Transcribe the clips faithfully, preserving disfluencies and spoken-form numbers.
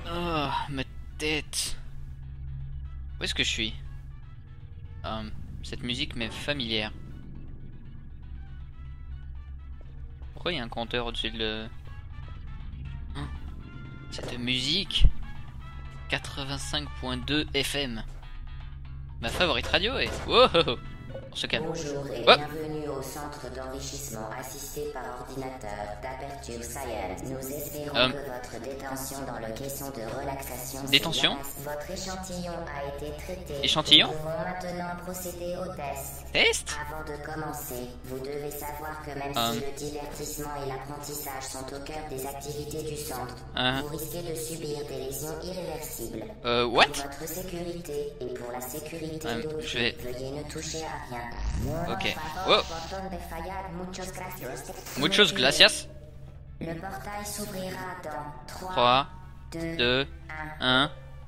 Oh, ma tête. Où est-ce que je suis? euh, Cette musique m'est familière. Pourquoi il y a un compteur au-dessus de le... Hein, cette musique quatre-vingt-cinq point deux F M. Ma favorite radio est... Wow, on se calme. Bonjour et Oh, bienvenue au centre d'enrichissement assisté par ordinateur d'Aperture Science. Nous espérons Euh. que votre détention dans le caisson de relaxation... Détention. Votre échantillon a été traité. Échantillon. Nous pouvons maintenant procéder au test. Test. Avant de commencer, vous devez savoir que même Euh. si le divertissement et l'apprentissage sont au cœur des activités du centre, Euh. vous risquez de subir des lésions irréversibles. Euh, what? Pour votre sécurité et pour la sécurité Euh, d'autrui, je vais- veuillez ne toucher à rien. Ok. Oh. Muchos gracias. Le portail s'ouvrira dans trois, trois, deux, deux, un. un.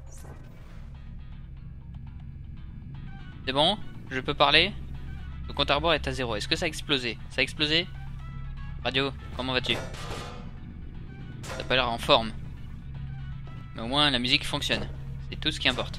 C'est bon? Je peux parler? Le compte à rebours est à zéro. Est-ce que ça a explosé? Ça a explosé? Radio, comment vas-tu? Ça n'a pas l'air en forme. Mais au moins la musique fonctionne. C'est tout ce qui importe.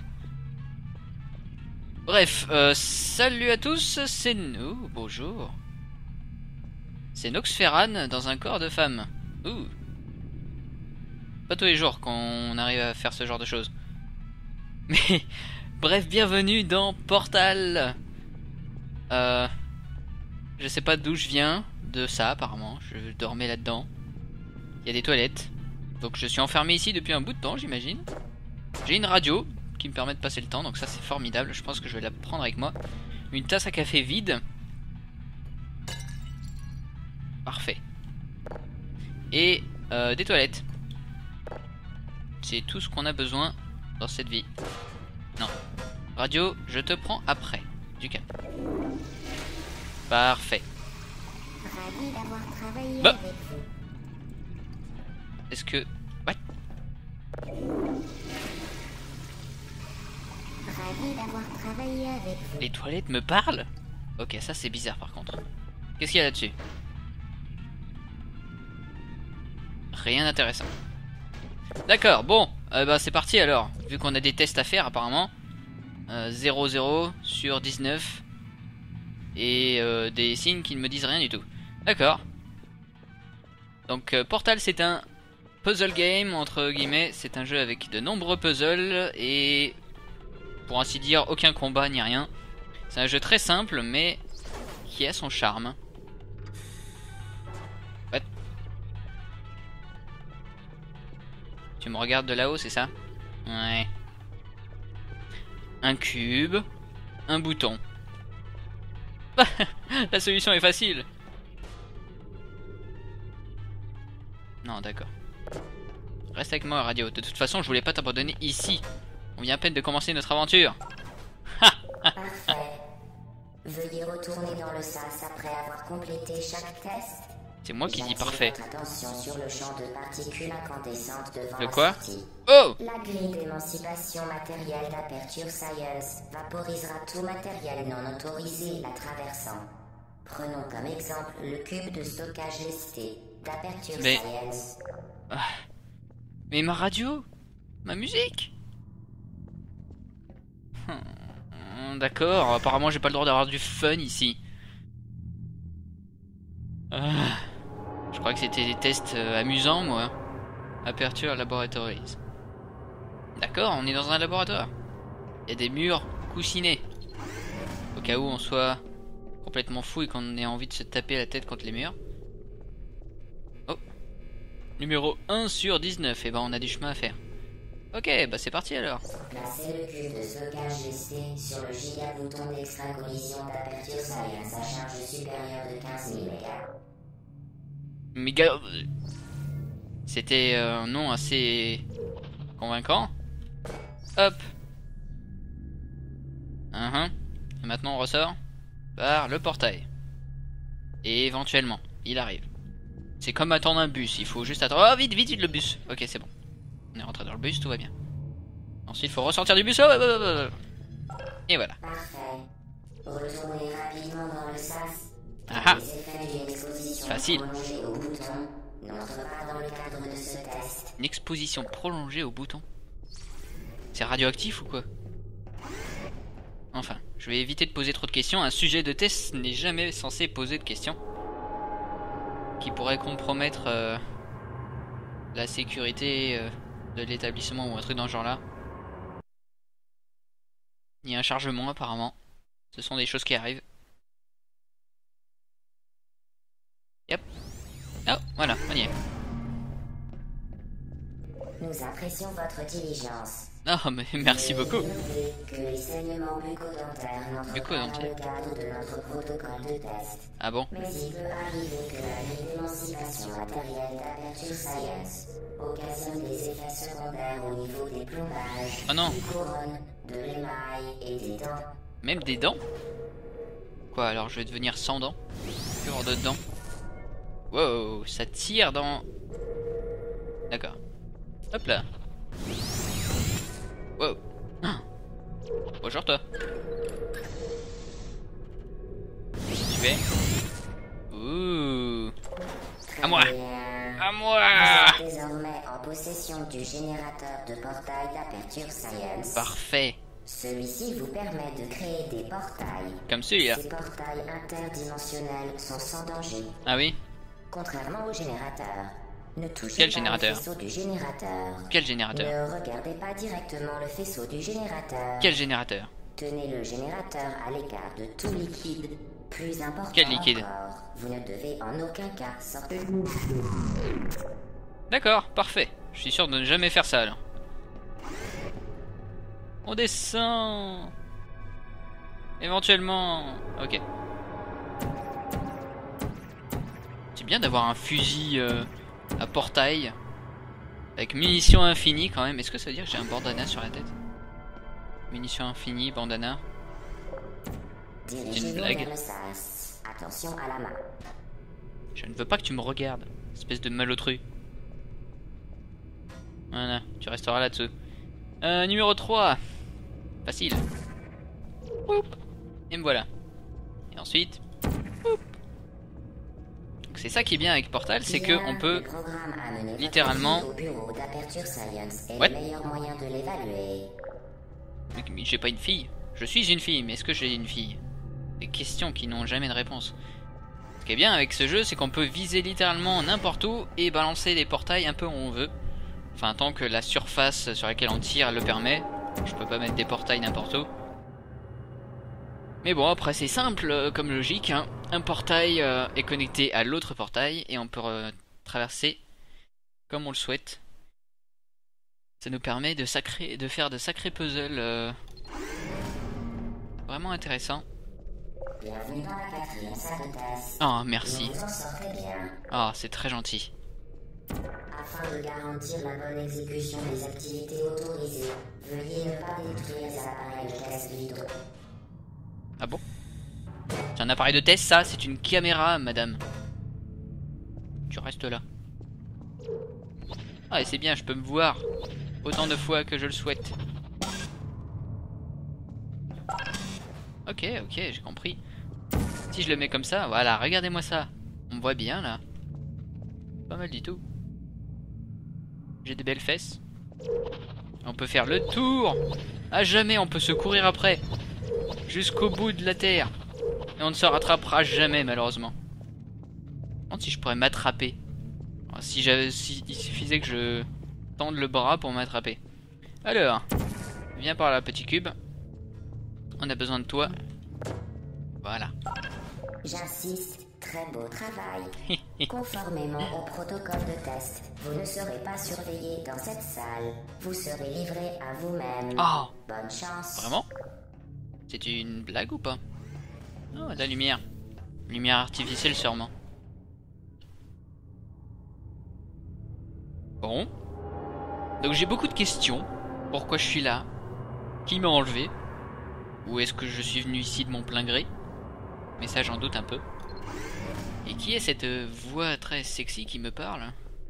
Bref, euh, salut à tous, c'est nous, bonjour. C'est Noxferran dans un corps de femme. Ouh. Pas tous les jours qu'on arrive à faire ce genre de choses. Mais, bref, bienvenue dans Portal. Euh, je sais pas d'où je viens de ça apparemment, je dormais là-dedans. Il y a des toilettes. Donc je suis enfermé ici depuis un bout de temps, j'imagine. J'ai une radio qui me permet de passer le temps, donc ça c'est formidable. Je pense que je vais la prendre avec moi. Une tasse à café vide. Parfait. Et euh, des toilettes. C'est tout ce qu'on a besoin dans cette vie. Non. Radio, je te prends après. Du calme. Parfait. Ravi d'avoir travaillé Bah. avec vous. Est-ce que... What? Ravi d'avoir travaillé avec vous. Les toilettes me parlent? Ok, ça c'est bizarre par contre. Qu'est-ce qu'il y a là-dessus? Rien d'intéressant. D'accord, bon, euh, bah c'est parti alors. Vu qu'on a des tests à faire apparemment. Euh, zéro zéro sur dix-neuf. Et euh, des signes qui ne me disent rien du tout. D'accord. Donc euh, Portal c'est un puzzle game entre guillemets. C'est un jeu avec de nombreux puzzles et pour ainsi dire aucun combat ni rien. C'est un jeu très simple mais qui a son charme. What? Tu me regardes de là-haut, c'est ça? Ouais. Un cube, un bouton. La solution est facile. Non, d'accord. Reste avec moi, radio. De toute façon, je voulais pas t'abandonner ici. On vient à peine de commencer notre aventure. Parfait. Veuillez retourner dans le sas après avoir complété chaque test. C'est moi qui dis J'attire parfait. votre attention sur le champ de particules incandescentes devant De la quoi? sortie. Oh! La grille d'émancipation matérielle d'Aperture Science vaporisera tout matériel non autorisé la traversant. Prenons comme exemple le cube de stockage lesté d'Aperture Mais- Science. Ah. Mais ma radio? Ma musique? Hmm, d'accord, apparemment j'ai pas le droit d'avoir du fun ici. Ah. Je crois que c'était des tests euh, amusants, moi. Aperture Laboratories. D'accord, on est dans un laboratoire. Il y a des murs coussinés. Au cas où on soit complètement fou et qu'on ait envie de se taper la tête contre les murs. Oh. Numéro un sur dix-neuf. Et ben on a du chemin à faire. Ok, bah c'est parti alors. Placez le cube de stockage lesté sur le giga bouton d'extra collision d'Aperture Science à charge supérieure de quinze mille mégas. Méga... C'était euh, un nom assez convaincant. Hop. Uh-huh. Et maintenant on ressort par le portail. Et éventuellement, il arrive. C'est comme attendre un bus, il faut juste attendre... Oh vite, vite, vite le bus. Ok, c'est bon. On est rentré dans le bus, tout va bien. Ensuite, il faut ressortir du bus. Oh, oh, oh, oh. Et voilà. Parfait. Retournez rapidement dans le sas. Ah ah. Les effets d'une exposition Facile. prolongée au bouton N'entre pas dans le cadre de ce test. Une exposition prolongée au bouton. C'est radioactif ou quoi? Enfin, je vais éviter de poser trop de questions. Un sujet de test n'est jamais censé poser de questions qui pourraient compromettre euh, la sécurité euh, de l'établissement ou un truc dans ce genre-là. Il y a un chargement apparemment. Ce sont des choses qui arrivent. Yep. Oh, voilà, on y est. Nous apprécions votre diligence. Oh, mais merci beaucoup. Notez que les saignements bucco-dentaires n'entrent pas dans le cadre de notre protocole de test. Ah bon? Mais il peut arriver que la démonstration matérielle d'Aperture Science occasionne des effets secondaires au niveau des plombages, Oh non. des couronnes, de l'émail et des dents. Même des dents? Quoi, alors je vais devenir sans dents? Plus hors de dents. Wow, ça tire dans... D'accord. Hop là. Wow. Ah. Bonjour toi. Qu'est-ce que tu fais? Ouh. Très À moi. bien. À moi. Vous êtes désormais en possession du générateur de portail d'Aperture Science. Parfait. Celui-ci vous permet de créer des portails. Comme celui-là. Ces portails interdimensionnels sont sans danger. Ah oui? Contrairement au générateur, ne touchez Quel pas générateur? le faisceau du générateur. Quel générateur? Ne regardez pas directement le faisceau du générateur. Quel générateur? Tenez le générateur à l'écart de tout liquide. Plus important Quel liquide? encore, vous ne devez en aucun cas sortir. D'accord, parfait. Je suis sûr de ne jamais faire ça alors. On descend. Éventuellement. Ok. C'est bien d'avoir un fusil euh, à portail. Avec munitions infinies quand même. Est-ce que ça veut dire que j'ai un bandana sur la tête? Munitions infinies, bandana. Dirigez-vous blague. vers le sas. Attention à la main. Je ne veux pas que tu me regardes. Espèce de malotru. Voilà, tu resteras là-dessous. Euh, numéro trois. Facile. Oup. Et me voilà. Et ensuite. Oup. Donc c'est ça qui est bien avec Portal, c'est que on peut littéralement. Au bureau d'Aperture Science est Ouais. le meilleur moyen de l'évaluer. Mais j'ai pas une fille. Je suis une fille, mais est-ce que j'ai une fille? Des questions qui n'ont jamais de réponse. Ce qui est bien avec ce jeu, c'est qu'on peut viser littéralement n'importe où et balancer des portails un peu où on veut. Enfin, tant que la surface sur laquelle on tire le permet. Je peux pas mettre des portails n'importe où. Mais bon, après c'est simple euh, comme logique. Hein. Un portail euh, est connecté à l'autre portail et on peut euh, traverser comme on le souhaite. Ça nous permet de, sacré, de faire de sacrés puzzles euh, vraiment intéressants. Bienvenue dans la quatrième salle de test. Oh, merci. Vous en sortez bien. Oh, c'est très gentil. Afin de garantir la bonne exécution des activités autorisées, veuillez ne pas détruire les appareils de test vitaux. Ah bon? C'est un appareil de test, ça? C'est une caméra, madame. Tu restes là. Ah, et c'est bien, je peux me voir autant de fois que je le souhaite. Ok, ok, j'ai compris. Si je le mets comme ça, voilà, regardez-moi ça. On me voit bien, là. Pas mal du tout. J'ai des belles fesses. On peut faire le tour. À jamais, on peut se courir après. Jusqu'au bout de la terre. Et on ne se rattrapera jamais, malheureusement. Je me demande si je pourrais m'attraper. Si j'avais, si il suffisait que je tende le bras pour m'attraper. Alors, viens par là, petit cube. On a besoin de toi. Voilà. J'insiste, très beau travail. Conformément au protocole de test, vous ne serez pas surveillé dans cette salle. Vous serez livré à vous-même. Oh, Bonne chance. vraiment? C'est une blague ou pas? Oh, la lumière. Lumière artificielle sûrement. Bon. Donc j'ai beaucoup de questions. Pourquoi je suis là? Qui m'a enlevé? Ou est-ce que je suis venu ici de mon plein gré? Mais ça j'en doute un peu. Et qui est cette euh, voix très sexy qui me parle?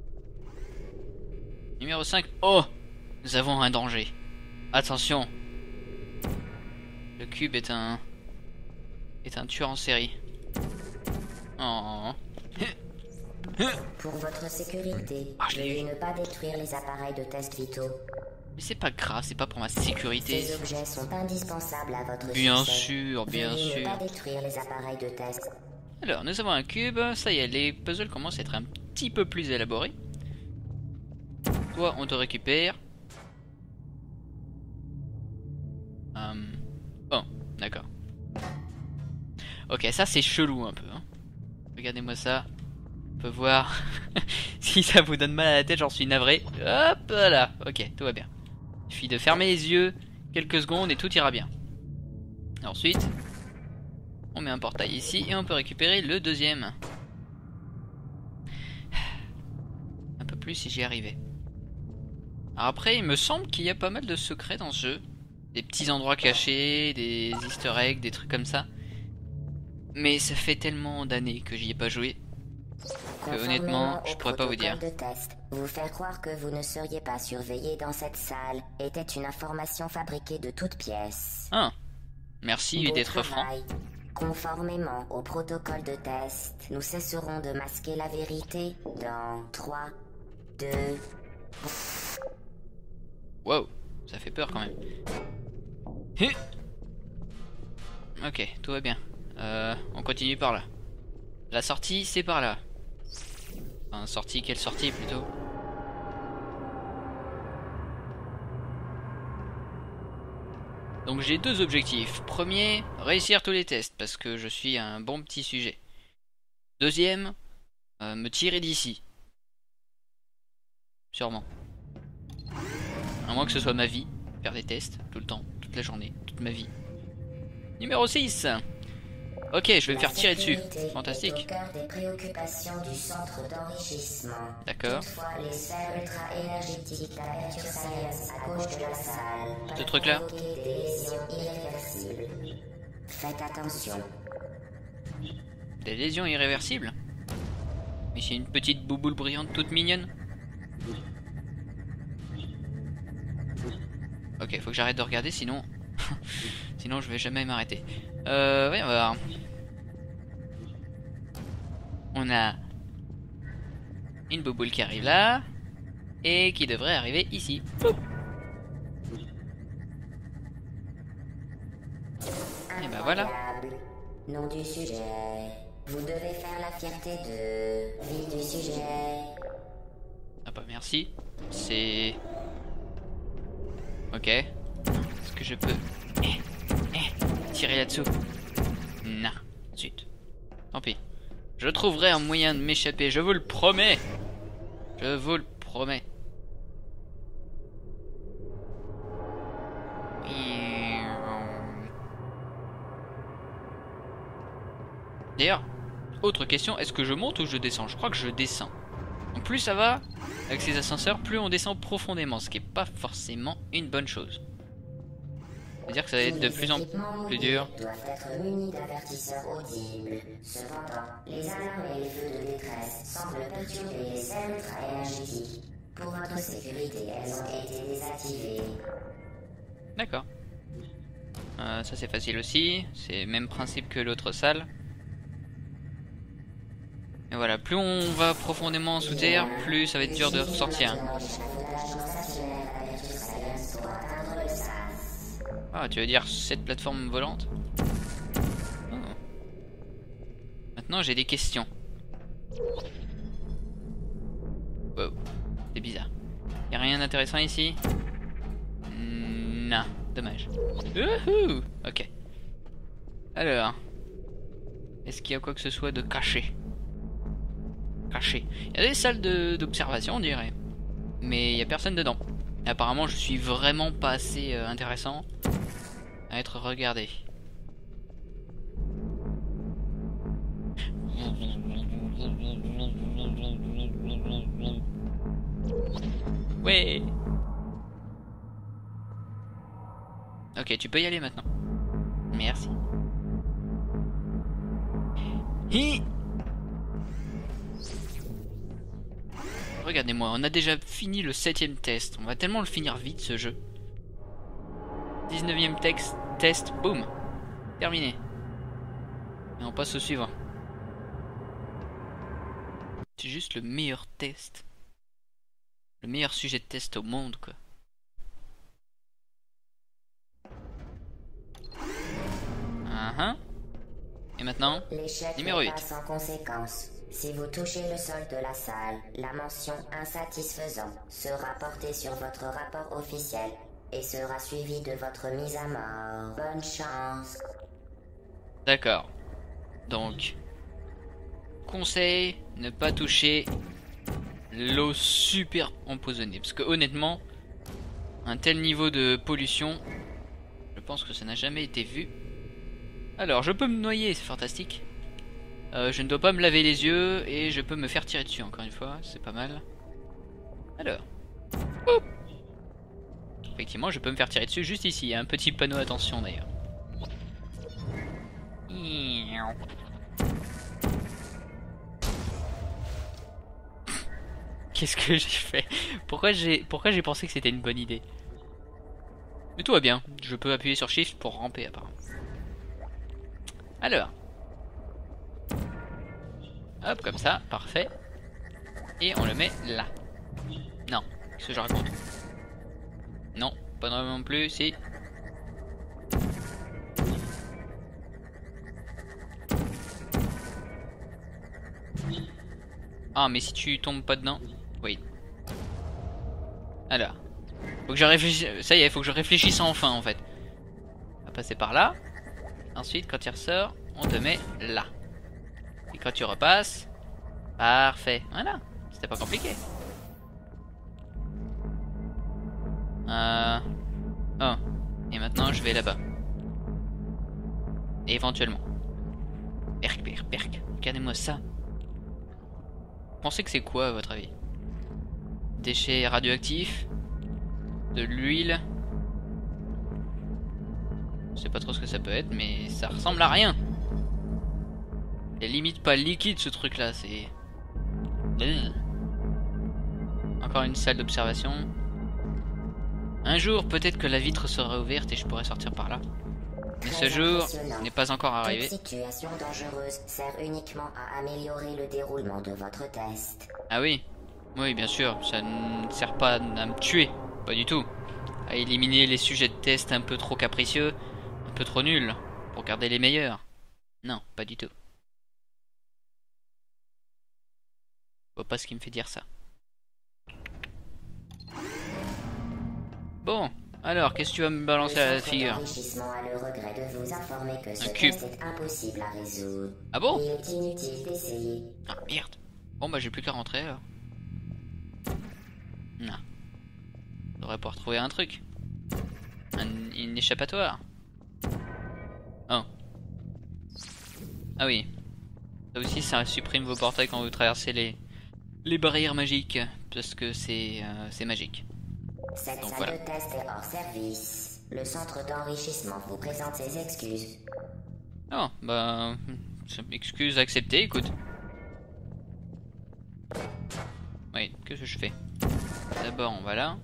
Numéro cinq. Oh! Nous avons un danger. Attention. Le cube est un... est un tueur en série. Oh. Pour votre sécurité, Ah, je l'ai veuillez eu. ne pas détruire les appareils de test vitaux. Mais c'est pas grave, c'est pas pour ma sécurité. Ces objets sont indispensables à votre Bien succès. sûr, bien Veuillez sûr. ne pas détruire les appareils de test. Alors, nous avons un cube. Ça y est, les puzzles commencent à être un petit peu plus élaborés. Toi, on te récupère. Hum... Bon, d'accord. Ok, ça c'est chelou un peu. Hein. Regardez-moi ça. On peut voir si ça vous donne mal à la tête, j'en suis navré. Hop là, ok, tout va bien. Il suffit de fermer les yeux quelques secondes et tout ira bien. Ensuite, on met un portail ici et on peut récupérer le deuxième. Un peu plus si j'y arrivais. Alors après, il me semble qu'il y a pas mal de secrets dans ce jeu. Des petits endroits cachés, des easter eggs, des trucs comme ça. Mais ça fait tellement d'années que j'y ai pas joué. Que honnêtement, je pourrais pas vous dire. De test, vous faire croire que vous ne seriez pas surveillé dans cette salle était une information fabriquée de toutes pièces. Ah, merci Beau d'être franc. travail. Conformément au protocole de test, nous cesserons de masquer la vérité dans trois, deux... Wow, ça fait peur quand même. Hi. Ok, tout va bien. Euh, on continue par là. La sortie, c'est par là. Enfin, sortie, quelle sortie plutôt? Donc j'ai deux objectifs. Premier, réussir tous les tests parce que je suis un bon petit sujet. Deuxième, euh, me tirer d'ici. Sûrement. À moins que ce soit ma vie, faire des tests tout le temps, toute la journée, toute ma vie. Numéro six. Ok, je vais me faire tirer dessus. Fantastique. Est au cœur des préoccupations du centre d'enrichissement. D'accord. Toutefois, les sphères ultra-énergétiques d'Aperture Science à gauche de la salle Ce peuvent truc-là. provoquer des lésions irréversibles. Faites attention. Des lésions irréversibles? Mais c'est une petite bouboule brillante toute mignonne. Ok, faut que j'arrête de regarder sinon... sinon je vais jamais m'arrêter. Euh, voyons voir. On a... une bouboule qui arrive là. Et qui devrait arriver ici. Poup. Et bah voilà. Incroyable. Nom du sujet. Vous devez faire la fierté de... Vie du sujet. Ah bah merci. C'est... Ok. Est-ce que je peux... Eh, eh, tirer là-dessous? Non. Zut. Tant pis. Je trouverai un moyen de m'échapper, je vous le promets. Je vous le promets. D'ailleurs, autre question, est-ce que je monte ou je descends? Je crois que je descends. Donc plus ça va avec ces ascenseurs, plus on descend profondément, ce qui est pas forcément une bonne chose. C'est-à-dire que ça va être de plus en plus dur. Doivent être munis d'avertisseurs audibles. Cependant, les alarmes et les feux de détresse semblent perturber les sphères ultra-énergétiques. Pour votre sécurité, elles ont été désactivées. D'accord. Euh, ça c'est facile aussi, c'est le même principe que l'autre salle. Et voilà, plus on va profondément sous terre, plus ça va être dur de ressortir. Ah, tu veux dire cette plateforme volante? Oh. Maintenant j'ai des questions. Wow, c'est bizarre. Y'a rien d'intéressant ici? Non, dommage. Wouhou. Ok. Alors, est-ce qu'il y a quoi que ce soit de caché? Caché. Il y a des salles d'observation, on dirait. Mais il n'y a personne dedans. Et apparemment, je suis vraiment pas assez euh, intéressant à être regardé. Ouais. Ok, tu peux y aller maintenant. Merci. Hi. Regardez-moi, on a déjà fini le septième test. On va tellement le finir vite ce jeu. dix-neuvième texte, test, boum. Terminé. Et on passe au suivant. C'est juste le meilleur test. Le meilleur sujet de test au monde, quoi. Uh-huh. Et maintenant, L'échec numéro n'est pas huit. sans conséquence. Si vous touchez le sol de la salle, la mention insatisfaisant sera portée sur votre rapport officiel et sera suivie de votre mise à mort. Bonne chance. D'accord. Donc, conseil, ne pas toucher l'eau super empoisonnée. Parce que honnêtement, un tel niveau de pollution, je pense que ça n'a jamais été vu. Alors, je peux me noyer, c'est fantastique. Euh, je ne dois pas me laver les yeux et je peux me faire tirer dessus encore une fois, c'est pas mal. Alors, Oup. Effectivement, je peux me faire tirer dessus juste ici. Il y a un petit panneau attention d'ailleurs. Qu'est-ce que j'ai fait? Pourquoi j'ai pourquoi j'ai pensé que c'était une bonne idée? Mais tout va bien. Je peux appuyer sur Shift pour ramper apparemment. Alors. Hop, comme ça, parfait. Et on le met là. Non, qu'est-ce que je raconte? Non, pas non plus, si. Ah, mais si tu tombes pas dedans. Oui. Alors. Faut que je réfléchisse. Ça y est, faut que je réfléchisse enfin en fait. On va passer par là. Ensuite, quand il ressort, on te met là. Et quand tu repasses. Parfait. Voilà. C'était pas compliqué. Euh. Oh. Et maintenant, je vais là-bas. Éventuellement. Perc, perc, perc. Regardez-moi ça. Vous pensez que c'est quoi à votre avis? Déchets radioactifs? De l'huile? Je sais pas trop ce que ça peut être, mais ça ressemble à rien. C'est limite pas liquide ce truc là, c'est... Encore une salle d'observation. Un jour, peut-être que la vitre sera ouverte et je pourrai sortir par là. Mais ce jour n'est pas encore arrivé. Toute situation dangereuse sert uniquement à améliorer le déroulement de votre test. Ah oui, oui bien sûr, ça ne sert pas à me tuer, pas du tout. À éliminer les sujets de test un peu trop capricieux, un peu trop nuls, pour garder les meilleurs. Non, pas du tout. Je vois pas ce qui me fait dire ça. Bon, alors, qu'est-ce que tu vas me balancer à la figure? A le regret de vous informer que ce Un cube. test est impossible à résoudre. Ah bon? Il est inutile d'essayer. Ah merde. Bon bah j'ai plus qu'à rentrer alors. Non. On devrait pouvoir trouver un truc. Un, une échappatoire. Oh. Ah oui. Ça aussi ça supprime vos portails quand vous traversez les, les barrières magiques. Parce que c'est euh, c'est magique. Cette Donc, salle voilà. de test est hors service. Le centre d'enrichissement vous présente ses excuses. Oh bah... Excuse acceptée, écoute. Oui, qu'est-ce que je fais? D'abord on va là.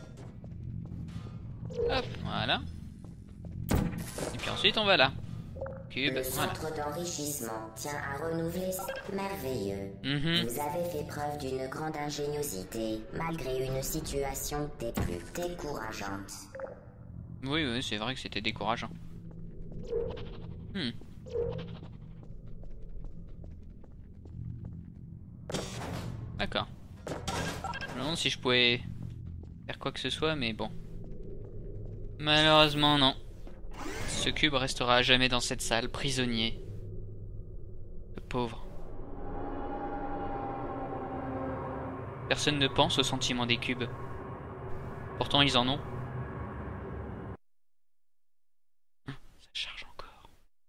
Hop, voilà. Et puis ensuite on va là. Cube, Le voilà. centre d'enrichissement tient à renouveler. Merveilleux. Mhm. Vous avez fait preuve d'une grande ingéniosité, malgré une situation des plus décourageante. Oui, oui, c'est vrai que c'était décourageant. Hmm. D'accord. Je me demande si je pouvais faire quoi que ce soit, mais bon. Malheureusement, non. Ce cube restera à jamais dans cette salle, prisonnier. Le pauvre. Personne ne pense au sentiment des cubes. Pourtant, ils en ont. Hum, ça charge encore.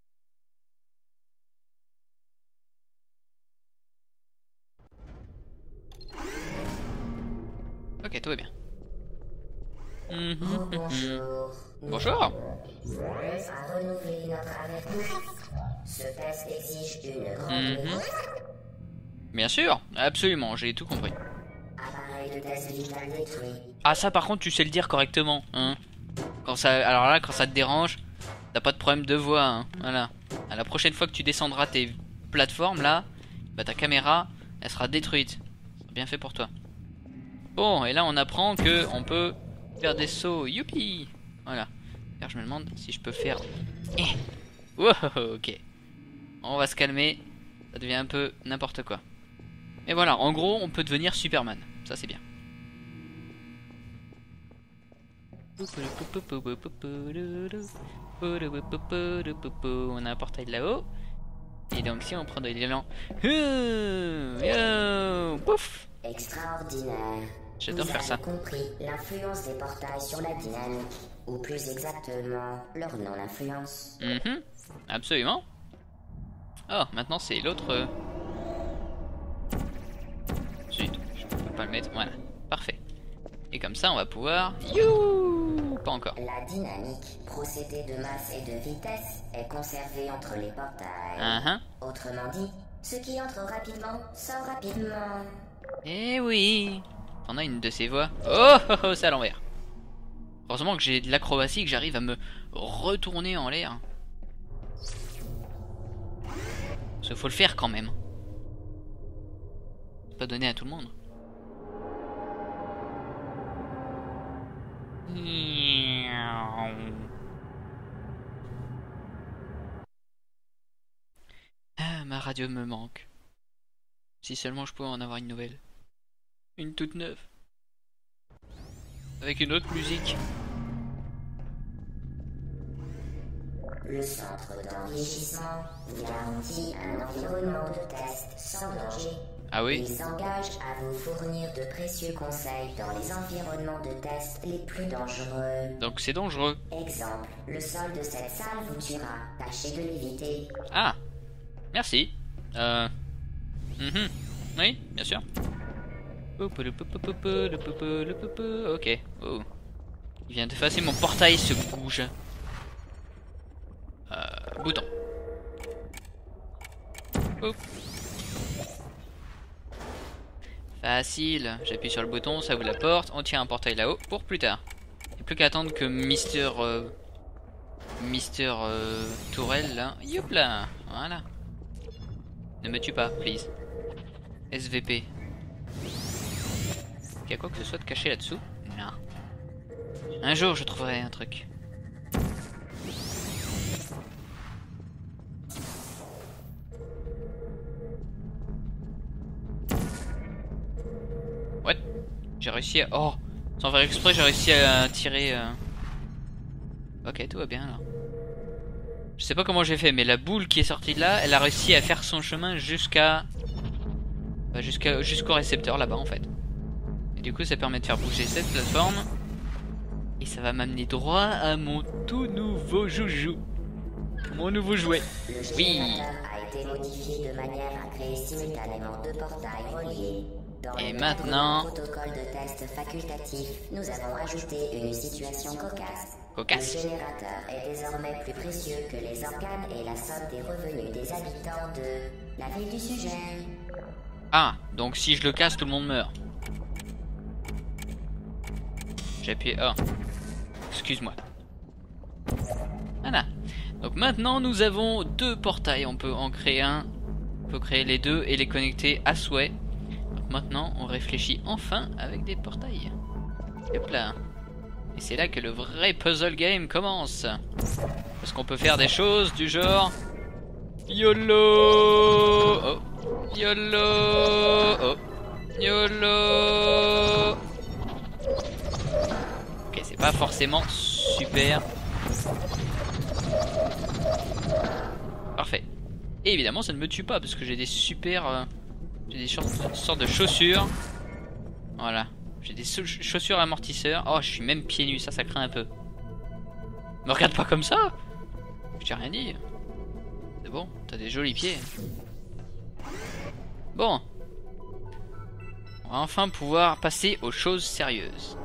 Ok, tout va bien. Mhm, Oh, mhm. bonjour. Bonjour. À renouveler notre avertissement. Ce test exige une grande Mhm. mémoire. Bien sûr, absolument, j'ai tout compris. Appareil de test vital détruit. Ah ça par contre tu sais le dire correctement, hein. Quand ça, alors là quand ça te dérange, t'as pas de problème de voix, hein. Voilà. À la prochaine fois que tu descendras tes plateformes là, bah ta caméra, Elle sera détruite. C'est bien fait pour toi. Bon, et là on apprend que on peut faire des sauts. Youpi! Voilà. Alors je me demande si je peux faire... Wow, ok. On va se calmer. Ça devient un peu n'importe quoi. Mais voilà, en gros, on peut devenir Superman. Ça c'est bien. On a un portail là-haut. Et donc si on prend de l'élan... Pouf! Extraordinaire. J'adore faire ça. Vous avez compris l'influence des portails sur la dynamique, ou plus exactement, leur non-influence. Mm-hmm. Absolument. Oh, maintenant c'est l'autre... Euh... Zut, je peux pas le mettre. Voilà, parfait. Et comme ça, on va pouvoir... You Pas encore. La dynamique, procédé de masse et de vitesse, est conservée entre les portails. Uh-huh. Autrement dit, ce qui entre rapidement sort rapidement. Eh oui. On a une de ces voix. Oh, oh, oh, c'est à l'envers. Heureusement que j'ai de l'acrobatie, que j'arrive à me retourner en l'air. Il faut le faire quand même. C'est pas donné à tout le monde. Ah, ma radio me manque. Si seulement je pouvais en avoir une nouvelle. Une toute neuve. Avec une autre musique. Le centre d'enrichissement vous garantit un environnement de test sans danger. Ah oui? Il s'engage à vous fournir de précieux conseils dans les environnements de test les plus dangereux. Donc c'est dangereux. Exemple, le sol de cette salle vous tuera. Tâchez de l'éviter. Ah, merci. Euh... Mm-hmm. Oui, bien sûr. Ok. Oh. Il vient d'effacer mon portail, ce bouge. Euh, bouton. Oh. Facile. J'appuie sur le bouton, ça ouvre la porte. On tient un portail là-haut pour plus tard. Il n'y a plus qu'à attendre que Mister... Euh, Mister euh, Tourelle, là. Youp là. Voilà. Ne me tue pas, please. S V P. Il y a quoi que ce soit de caché là-dessous? Non. Un jour, je trouverai un truc. What? J'ai réussi à... Oh! Sans faire exprès, j'ai réussi à tirer... Euh... Ok, tout va bien là. Je sais pas comment j'ai fait, mais la boule qui est sortie de là, elle a réussi à faire son chemin jusqu'à... Bah, jusqu'à jusqu'au récepteur là-bas en fait. Et du coup ça permet de faire bouger cette plateforme. Et ça va m'amener droit à mon tout nouveau joujou. Mon nouveau jouet. Le générateur a été modifié de manière à créer simultanément deux portails reliés. Dans Et le maintenant... cadre du protocole de test facultatif, nous avons ajouté une situation cocasse. Cocasse. Le générateur est désormais plus précieux que les organes et la somme des revenus des habitants de la ville du sujet. Ah, donc si je le casse, tout le monde meurt. J'appuie A. Excuse-moi. Voilà. Donc maintenant, nous avons deux portails. On peut en créer un. On peut créer les deux et les connecter à souhait. Donc maintenant, on réfléchit enfin avec des portails. Hop là. Et c'est là que le vrai puzzle game commence. Parce qu'on peut faire des choses du genre... YOLO. Oh. YOLO. Oh. YOLO. Ok, c'est pas forcément super. Parfait. Et évidemment, ça ne me tue pas parce que j'ai des super... Euh, j'ai des sortes, sortes de chaussures. Voilà. J'ai des chaussures amortisseurs. Oh, je suis même pieds nus, ça, ça craint un peu. Me regarde pas comme ça. Je t'ai rien dit. C'est bon, t'as des jolis pieds. Bon. On va enfin pouvoir passer aux choses sérieuses.